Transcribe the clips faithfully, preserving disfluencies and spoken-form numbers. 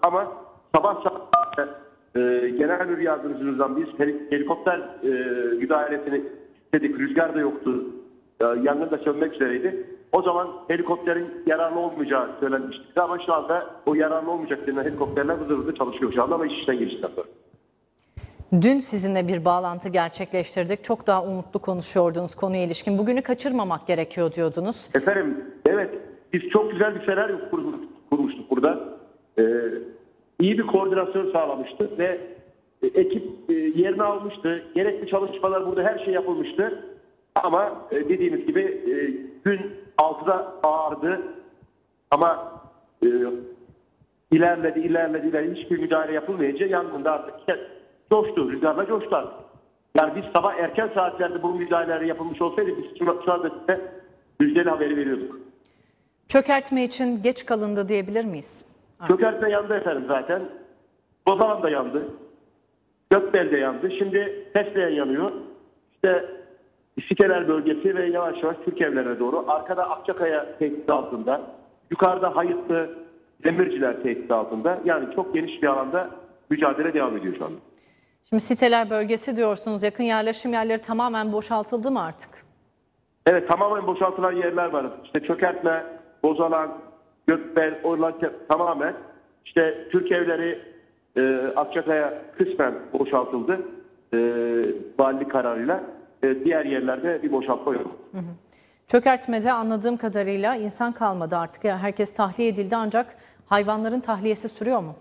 Ama sabah saat e, genel müdür yardımcımızdan biz helikopter e, müdahalesini istedik. Rüzgar da yoktu. E, yangın da sönmek üzereydi. O zaman helikopterin yararlı olmayacağı söylenmişti. Ama şu anda o yararlı olmayacak denilen helikopterler hızlı hızlı çalışıyor şu anda ama iş işten geçtikten sonra. Dün sizinle bir bağlantı gerçekleştirdik. Çok daha umutlu konuşuyordunuz konuya ilişkin. Bugünü kaçırmamak gerekiyor diyordunuz. Efendim, evet. Biz çok güzel bir senaryo kurmuştuk burada. Ee, iyi bir koordinasyon sağlamıştı ve e, ekip e, yerini almıştı. Gerekli çalışmalar burada her şey yapılmıştı. Ama e, dediğimiz gibi e, gün altıda ağırdı. Ama e, ilerledi, ilerledi, ilerledi. Hiçbir müdahale yapılmayınca yangında artık coştu, rüzgarla coştu artık. Yani biz sabah erken saatlerde bu müdahaleler yapılmış olsaydı biz şu anda size müjdeli haberi veriyorduk. Çökertme için geç kalındı diyebilir miyiz? Artık. Çökertme yandı efendim zaten. Bozalan da yandı. Gökbel de yandı. Şimdi Fesleğen yanıyor. İşte Siteler bölgesi ve yavaş yavaş Türk evlerine doğru. Arkada Akçakaya tehdit altında. Yukarıda Hayıtlı Demirciler tehdit altında. Yani çok geniş bir alanda mücadele devam ediyor şu anda. Şimdi siteler bölgesi diyorsunuz. Yakın yerleşim yerleri tamamen boşaltıldı mı artık? Evet, tamamen boşaltılan yerler var. İşte Çökertme, Bozalan, Gökbel, oralar tamamen. İşte Türk evleri e, Akçakaya kısmen boşaltıldı. E, valilik kararıyla. E, diğer yerlerde bir boşaltma yok. Hı hı. Çökertmede anladığım kadarıyla insan kalmadı artık. Ya herkes tahliye edildi ancak hayvanların tahliyesi sürüyor mu?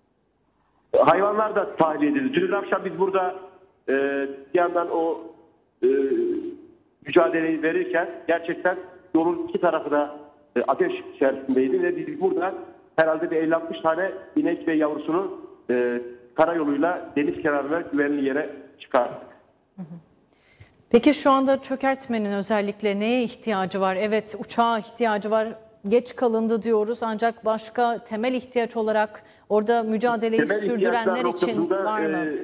Hayvanlar da tahliye edildi. Dün akşam biz burada e, bir yandan o e, mücadeleyi verirken gerçekten yolun iki tarafı da e, ateş içerisindeydi ve biz burada herhalde bir elli altmış tane inek ve yavrusunu e, karayoluyla deniz kenarına güvenli yere çıkardık. Hı hı. Peki şu anda çökertmenin özellikle neye ihtiyacı var? Evet, uçağa ihtiyacı var. Geç kalındı diyoruz ancak başka temel ihtiyaç olarak orada mücadeleyi temel sürdürenler için var mı? E,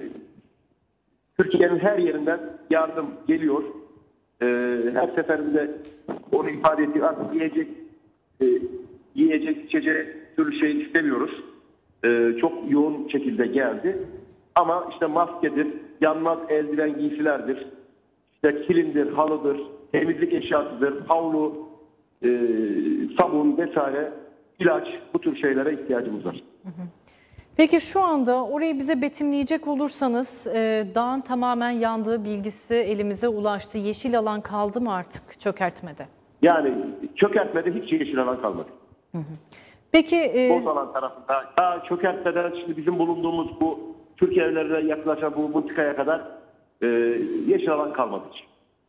Türkiye'nin her yerinden yardım geliyor. E, her seferinde onu ifade ettik. Artık yiyecek, e, yiyecek, içecek türlü şey istemiyoruz. E, çok yoğun şekilde geldi. Ama işte maskedir, yanmaz eldiven giysilerdir. İşte kilimdir, halıdır, temizlik eşyasıdır, havlu, e, sabun vesaire, ilaç, bu tür şeylere ihtiyacımız var. Hı hı. Peki şu anda orayı bize betimleyecek olursanız e, dağın tamamen yandığı bilgisi elimize ulaştı. Yeşil alan kaldı mı artık çökertmede? Yani çökertmede hiç yeşil alan kalmadı. Hı hı. Peki e, Bozalan tarafında, ya çökertmeden şimdi bizim bulunduğumuz bu Türk evlerine yaklaşan bu mıntıkaya kadar e, yeşil alan kalmadı hiç.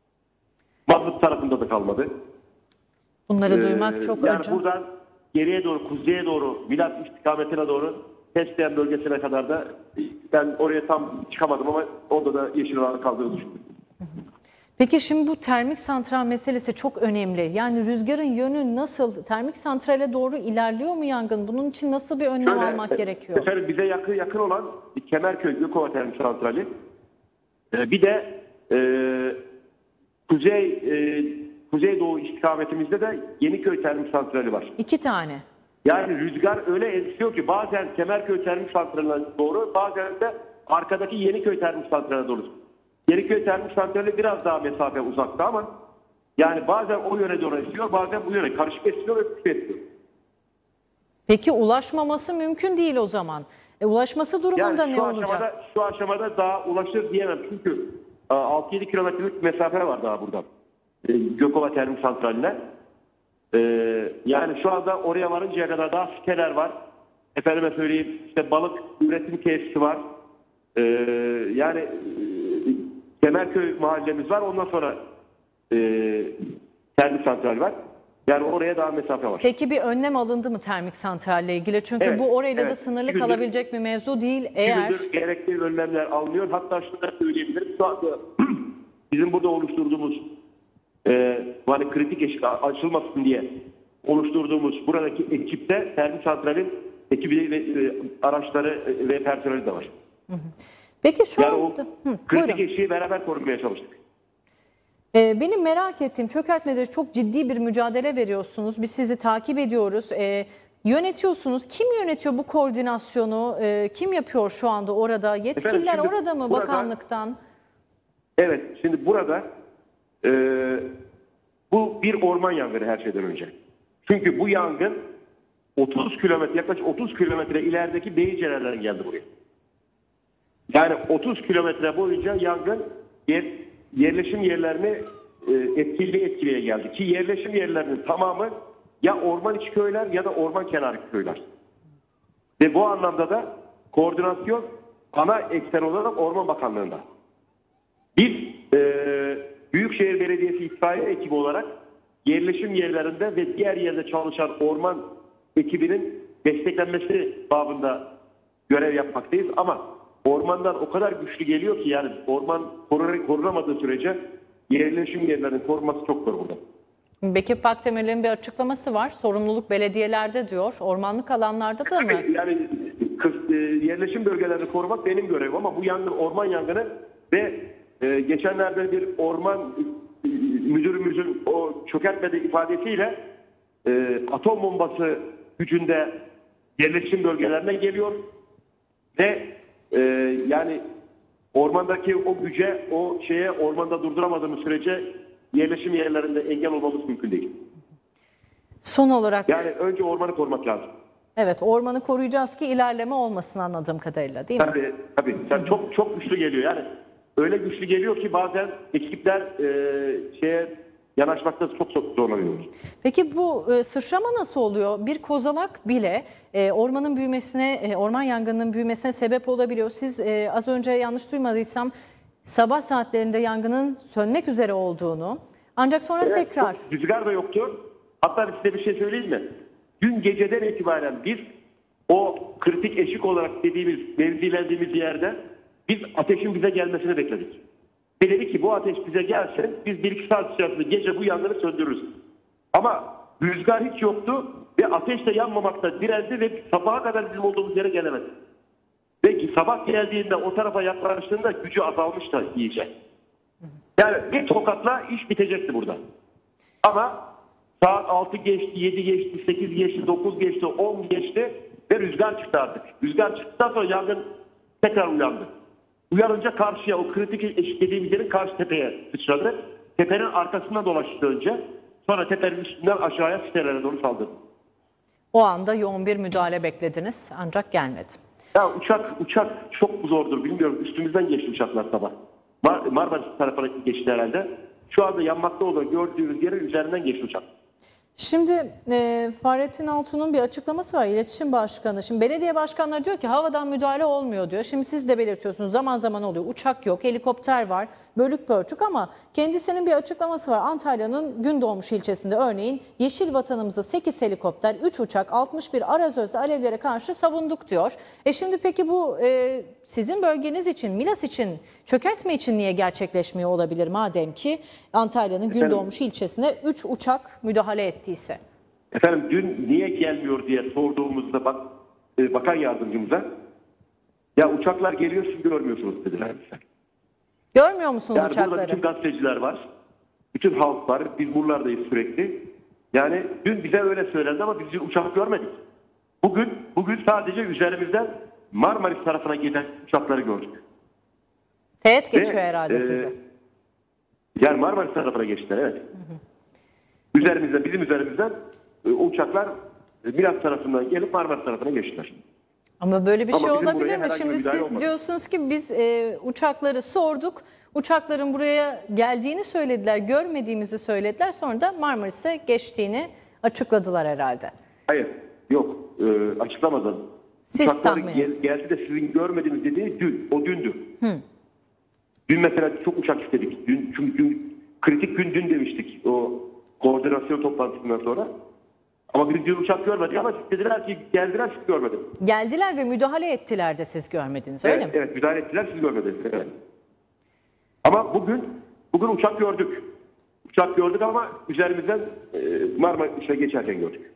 Mazlum tarafında da kalmadı. Bunları ee, duymak çok yani acı. Buradan geriye doğru, kuzeye doğru, Milat istikametine doğru Fesleğen bölgesine kadar da ben oraya tam çıkamadım ama orada da yeşil alan kaldığını düşünüyorum. Peki şimdi bu termik santral meselesi çok önemli. Yani rüzgarın yönü nasıl? Termik santrale doğru ilerliyor mu yangın? Bunun için nasıl bir önlem Şöyle, almak gerekiyor? Efendim bize yakın yakın olan Kemerköy Gökova Termik Santrali. Ee, bir de e, Kuzey e, Kuzeydoğu istikametimizde de Yeniköy Termik Santrali var. İki tane. Yani rüzgar öyle esiyor ki bazen Kemerköy Termik Santrali'ne doğru, bazen de arkadaki Yeniköy Termik Santrali'ne doğru. Yeniköy Termik Santrali biraz daha mesafe uzakta ama yani bazen o yöne doğru esiyor, bazen bu yöne karışık esiyor ve küçük esiyor. Peki ulaşmaması mümkün değil o zaman. E, ulaşması durumunda yani ne olacak? Aşamada, şu aşamada daha ulaşır diyemem çünkü altı yedi kilometrelik mesafe var daha buradan. Gökova Termik Santrali'ne. Ee, yani şu anda oraya varıncaya kadar daha siteler var. Efendime söyleyeyim işte balık üretim tesisi var. Ee, yani e, Kemerköy mahallemiz var. Ondan sonra e, termik santral var. Yani oraya daha mesafe var. Peki bir önlem alındı mı termik santralle ilgili? Çünkü evet, bu orayla evet. da sınırlı gündür, kalabilecek bir mevzu değil. Eğer gerekli önlemler alınıyor. Hatta şunu da söyleyebilirim. Şu anda bizim burada oluşturduğumuz e, hani kritik eşik açılmasın diye oluşturduğumuz buradaki ekipte termik santralin ekibi ve e, araçları ve personeli de var. Hı hı. Peki şu yani anda o kritik eşiği beraber korumaya çalıştık. Ee, benim merak ettiğim çökertmede çok ciddi bir mücadele veriyorsunuz. Biz sizi takip ediyoruz. Ee, yönetiyorsunuz. Kim yönetiyor bu koordinasyonu? E, kim yapıyor şu anda orada? Yetkililer Efendim, orada mı burada, bakanlıktan? Evet, şimdi burada e, bu bir orman yangını her şeyden önce. Çünkü bu yangın otuz kilometre, yaklaşık otuz kilometre ilerideki Beyceler'den geldi buraya. Yani otuz kilometre boyunca yangın yer, yerleşim yerlerini e, etkili etkileye geldi. Ki yerleşim yerlerinin tamamı ya orman içi köyler ya da orman kenarı köyler. Ve bu anlamda da koordinasyon ana eksen olarak Orman Bakanlığı'nda. Biz e, Büyükşehir Belediyesi itfaiye ekibi olarak yerleşim yerlerinde ve diğer yerde çalışan orman ekibinin desteklenmesi babında görev yapmaktayız. Ama ormandan o kadar güçlü geliyor ki yani orman korunamadığı sürece yerleşim yerlerinin korunması çok zor burada. Bekir Pakdemirli'nin bir açıklaması var. Sorumluluk belediyelerde diyor. Ormanlık alanlarda da mı? Yani kız, e, yerleşim bölgelerini korumak benim görevim ama bu yangın orman yangını ve e, geçenlerde bir orman e, müdürümüzün o çökertmede ifadesiyle e, atom bombası gücünde yerleşim bölgelerine geliyor ve e, yani ormandaki o güce, o şeye ormanda durduramadığımız sürece yerleşim yerlerinde engel olmamız mümkün değil. Son olarak... Yani önce ormanı korumak lazım. Evet, ormanı koruyacağız ki ilerleme olmasın anladığım kadarıyla, değil mi? Tabii, tabii. Yani çok çok güçlü geliyor. Yani öyle güçlü geliyor ki bazen ekipler e, şeye yanaşmakta çok çok zorlanıyoruz. Peki bu e, sıçrama nasıl oluyor? Bir kozalak bile e, ormanın büyümesine, e, orman yangınının büyümesine sebep olabiliyor. Siz e, az önce yanlış duymadıysam sabah saatlerinde yangının sönmek üzere olduğunu, ancak sonra evet, tekrar... Rüzgar da yoktu. Hatta size bir şey söyleyeyim mi? Dün geceden itibaren biz o kritik eşik olarak dediğimiz, mevzilendiğimiz yerde biz ateşin bize gelmesini bekledik. Ve dedi ki bu ateş bize gelse biz bir iki saat içerisinde gece bu yangını söndürürüz. Ama rüzgar hiç yoktu ve ateş de yanmamakta direndi ve sabaha kadar bizim olduğumuz yere gelemedi. Ve sabah geldiğinde o tarafa yaklaştığında gücü azalmış da iyice. Yani bir tokatla iş bitecekti burada. Ama saat altı geçti, yedi geçti, sekiz geçti, dokuz geçti, on geçti ve rüzgar çıktı artık. Rüzgar çıktıktan sonra yangın tekrar uyandı. Uyanınca karşıya, o kritik eşik dediğimiz yerin karşı tepeye sıçradı. Tepenin arkasından dolaştı önce. Sonra tepenin üstünden aşağıya sitelere doğru saldırdı. O anda yoğun bir müdahale beklediniz ancak gelmedi. Ya uçak uçak çok zordur bilmiyorum. Üstümüzden geçti uçaklar sabah. Mar Marmaris tarafına geçti herhalde. Şu anda yanmakta olan gördüğünüz yerin üzerinden geçti uçak. Şimdi e, Fahrettin Altun'un bir açıklaması var, iletişim başkanı. Şimdi belediye başkanları diyor ki havadan müdahale olmuyor diyor. Şimdi siz de belirtiyorsunuz, zaman zaman oluyor. Uçak yok, helikopter var, bölük pörçük, ama kendisinin bir açıklaması var. Antalya'nın Gündoğmuş ilçesinde örneğin yeşil vatanımızda sekiz helikopter, üç uçak, altmış bir arazözde alevlere karşı savunduk diyor. E şimdi peki bu e, sizin bölgeniz için, Milas için, çökertme için niye gerçekleşmiyor olabilir madem ki Antalya'nın Gündoğmuş ilçesine üç uçak müdahale ettiyse? Efendim dün niye gelmiyor diye sorduğumuzda bak, e, bakan yardımcımıza ya uçaklar geliyor siz görmüyorsunuz dediler. Görmüyor musunuz yani uçakları? Burada bütün gazeteciler var. Bütün halk var. Biz buralardayız sürekli. Yani dün bize öyle söylendi ama biz uçak görmedik. Bugün bugün sadece üzerimizden Marmaris tarafına giden uçakları gördük. Teğet geçiyor Ve, herhalde e, size. Yani Marmaris tarafına geçtiler, evet. Hı hı. Üzerimizden, bizim üzerimizden e, uçaklar e, Milas tarafından gelip Marmaris tarafına geçtiler. Ama böyle bir Ama şey bizim olabilir buraya mi? herhangi Şimdi bir müdahale siz olmadı. diyorsunuz ki biz e, uçakları sorduk. Uçakların buraya geldiğini söylediler, görmediğimizi söylediler. Sonra da Marmaris'e geçtiğini açıkladılar herhalde. Hayır, yok. E, açıklamadan. Siz Uçaklar tahmin gel, ettiniz. geldi de sizin görmediğiniz dediği dün. O dündü. Hı. Dün mesela çok uçak istedik. Dün, çünkü dün, kritik gün dün demiştik. O koordinasyon toplantısından sonra. Ama biz dün uçak görmedik ama dediler ki geldiler siz görmediniz. Geldiler ve müdahale ettiler de siz görmediniz, Evet, öyle mi? evet müdahale ettiler siz görmediniz. Evet. Ama bugün bugün uçak gördük. Uçak gördük ama üzerimizden e, Marmaris'e geçerken gördük.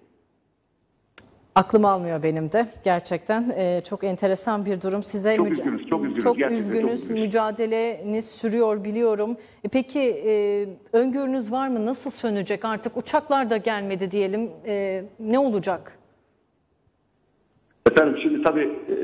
Aklım almıyor benim de gerçekten. Ee, çok enteresan bir durum. Size Çok müca- üzgünüz, çok üzgünüz. Çok Gerçekten üzgünüz. çok üzgünüz. Mücadeleniz sürüyor biliyorum. E peki e, öngörünüz var mı? Nasıl sönecek? Artık uçaklar da gelmedi diyelim. E, ne olacak? Efendim şimdi tabii e,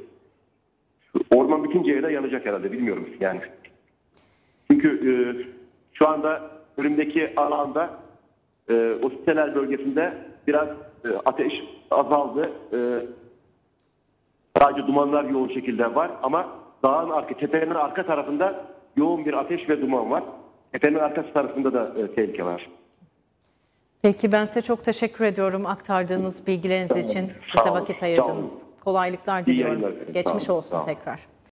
orman bitince yere yanacak herhalde, bilmiyorum yani. Çünkü e, şu anda önümdeki alanda e, o siteler bölgesinde biraz e, ateş azaldı. E, sadece dumanlar yoğun şekilde var ama dağın arka, tepenin arka tarafında yoğun bir ateş ve duman var. Tepenin arkası tarafında da e, tehlike var. Peki ben size çok teşekkür ediyorum aktardığınız bilgileriniz için, bize Sağ olun, vakit sağ ayırdınız. olun. Kolaylıklar İyi diliyorum. yayınlar efendim. Geçmiş Sağ olun, olsun sağ olun. tekrar.